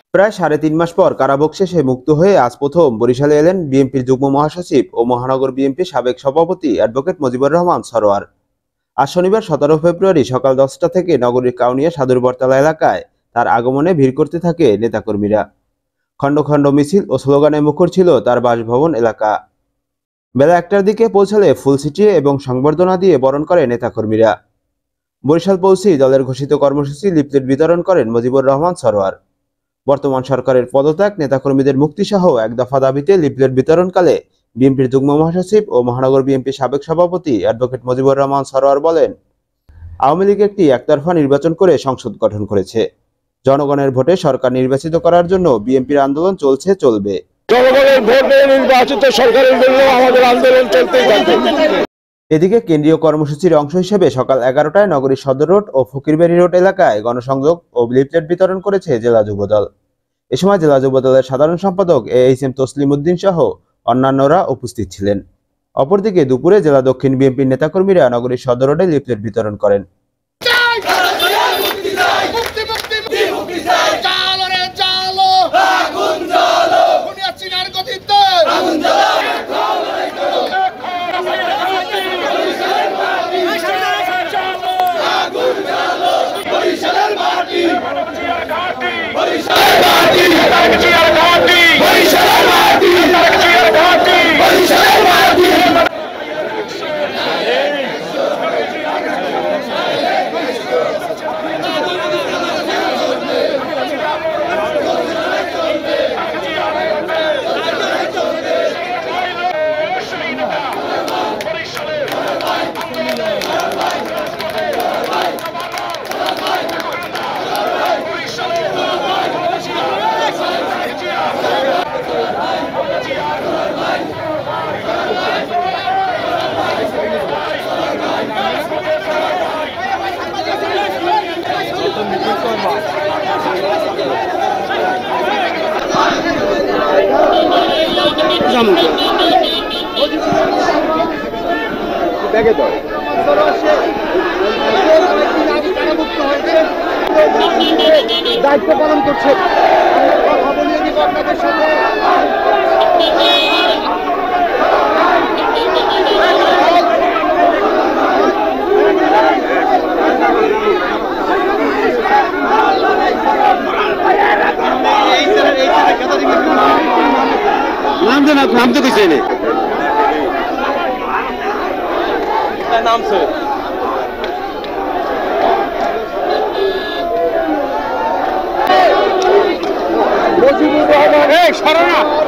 প্রায় ৩.৫ মাস পর কারাভোগ শেষে মুক্ত হয়ে আজ প্রথম বরিশালে এলেন বিএনপির যুগ্ম মহাসচিব ও মহানগর বিএনপির সাবেক সভাপতি অ্যাডভোকেট মজিবুর রহমান সরোয়ার। আজ শনিবার ১৭ ফেব্রুয়ারি সকাল ১০টা থেকে নগরীর কাউনিয়া সাদুর বটতলা এলাকায় তার আগমনে ভিড় করতে থাকে নেতাকর্মীরা। খণ্ড খণ্ড মিছিল ও স্লোগানে মুখর ছিল তার বাসভবন এলাকা। বেলা ১টার দিকে পৌঁছালে ফুল ছিটিয়ে এবং সংবর্ধনা দিয়ে বরণ করে নেতাকর্মীরা। বরিশাল পৌঁছেই দলের ঘোষিত কর্মসূচি লিফলেট বিতরণ করেন মজিবুর রহমান সরোয়ার। বর্তমান সরকারের পদত্যাগ, নেতাকর্মীদের মুক্তিসহ এক দফা দাবিতে লিফলেট বিতরণকালে বিএনপির যুগ্ম মহাসচিব ও মহানগর বিএনপির সাবেক সভাপতি অ্যাডভোকেট মজিবুর রহমান সরোয়ার বলেন, আওয়ামী লীগ একটি একতরফা নির্বাচন করে সংসদ গঠন করেছে। জনগণের ভোটে সরকার নির্বাচিত করার জন্য বিএনপির আন্দোলন চলছে, চলবে। জনগণের ভোটে নির্বাচিত সরকারের জন্য আমাদের আন্দোলন চলতেই থাকবে। এদিকে কেন্দ্রীয় কর্মসূচির অংশ হিসেবে সকাল 11টায় নগরীর সদর রোড ও ফকিরবাড়ি রোড এলাকায় গণসংযোগ ও লিফলেট বিতরণ করেছে জেলা যুবদল। এ সময় জেলা যুবদলের সাধারণ সম্পাদক এএইচএম তসলিম উদ্দিন সহ অন্যান্যরা উপস্থিত ছিলেন। অপরদিকে দুপুরে জেলা দক্ষিণ বিএনপির নেতাকর্মীরা নগরীর সদর রোডে লিফলেট বিতরণ করেন। দায়িত্ব পালন করছে। নাম তো কিছু নেই, নাম সে